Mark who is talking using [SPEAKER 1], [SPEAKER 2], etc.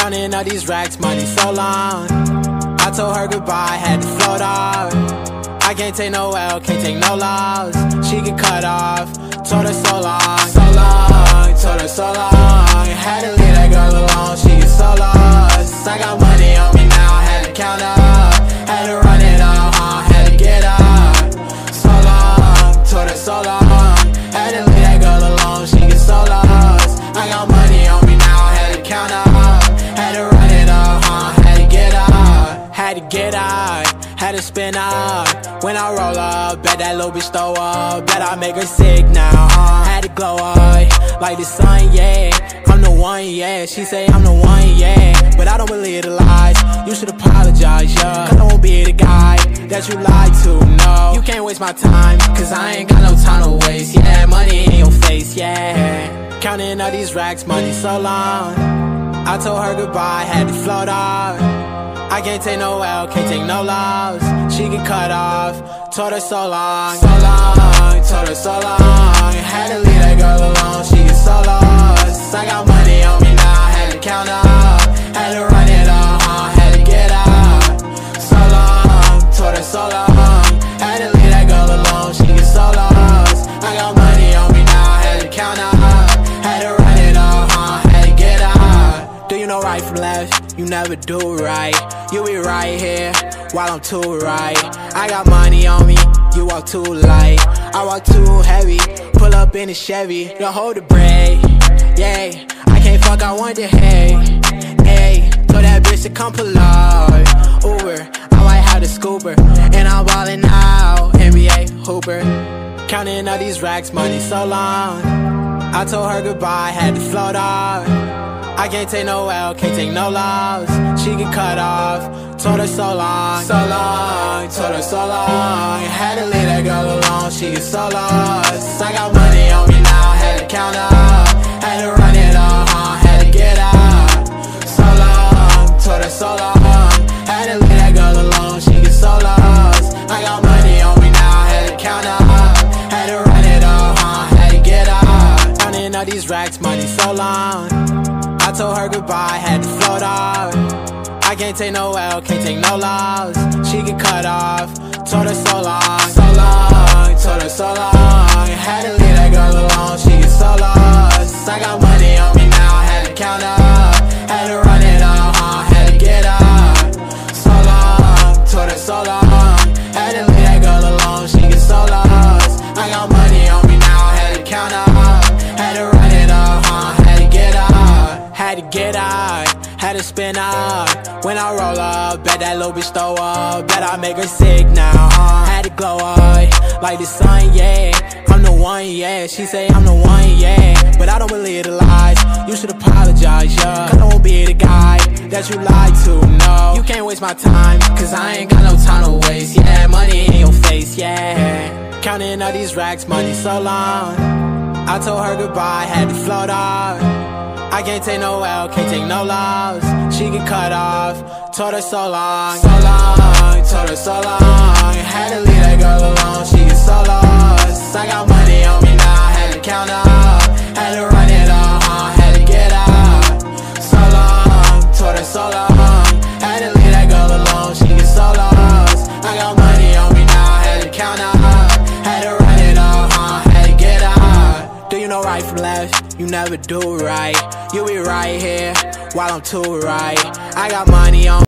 [SPEAKER 1] Counting all these racks, money so long. I told her goodbye, had to float off. I can't take no L, can't take no loss. She get cut off, told her so long, told her so long. Had to leave that girl alone, she get so lost. I got money on me now, had to count up, had to run it up, had to get up. So long, told her so long. Had to leave that girl alone, she get so lost. I got money on me now, had to count up, had to run it up, had to get up. Had to get out, had to spin up. When I roll up, bet that little bitch throw up. Bet I make her sick now, had to glow up like the sun, yeah. I'm the one, yeah. She say I'm the one, yeah. But I don't believe the lies, you should apologize, yeah. Cause I won't be the guy that you lied to, no. You can't waste my time, cause I ain't got no time to waste, yeah. Money in your face, yeah. Counting all these racks, money so long. I told her goodbye, had to float off. I can't take no L, can't take no loss. She get cut off, told her so long, told her so long. Had to leave that girl alone, she get so lost. I got money on me now, had to count up, had to run it up, had to get up. So long, told her so long. Had to leave that girl alone, she get so lost. I got money on me now, had to count up, had to run it up, had to get up. Do you know right from left? You never do right. You be right here while I'm too right. I got money on me, you walk too light. I walk too heavy, pull up in a Chevy. Don't hold the brake, yeah. I can't fuck, I want the hay, hey. Told that bitch to come pull up, Uber. I might have the scooper, and I'm ballin' out, NBA hooper. Counting all these racks, money so long. I told her goodbye, had to float off. I can't take no L, can't take no loss. She get cut off, told her so long, told her so long. Had to leave that girl alone, she get so lost. I got money on me now, had to count up, had to run it up, had to get up. So long, told her so long. Had to leave that girl alone, she get so lost. I got money on me now, had to count up, had to run it up, had to get up. Counting all these racks, money so long. I told her goodbye, had to float off. I can't take no L, can't take no loss. She get cut off, told her so long, told her so long. Had to leave that girl alone, she get so lost. I got money on me now, had to count up, had to run it up, had to get up. So long, told her so long. Had to leave that girl alone, she get so lost. I got money on me now, had to count up, had to run it up, had to get up. Had to get out, had to spin up. When I roll up, bet that little bitch throw up. Bet I make her sick now, had to glow up like the sun, yeah. I'm the one, yeah. She say I'm the one, yeah. But I don't believe the lies, you should apologize, yeah. Cause I won't be the guy that you lied to, no. You can't waste my time, cause I ain't got no time to waste, yeah. Money in your face, yeah. Counting all these racks, money so long. I told her goodbye, had to float off. I can't take no L, can't take no loss. She get cut off, told her so long, told her so long. Had to leave that girl alone, she get so lost. I got money on me now, had to count up, had to run it up, had to get up. So long, told her so long. Had to leave that girl alone, she get so lost. I got money on me now, had to count up, had to run it up, had to get up. Do you know right from left? You never do right. You be right here while I'm too right. I got money on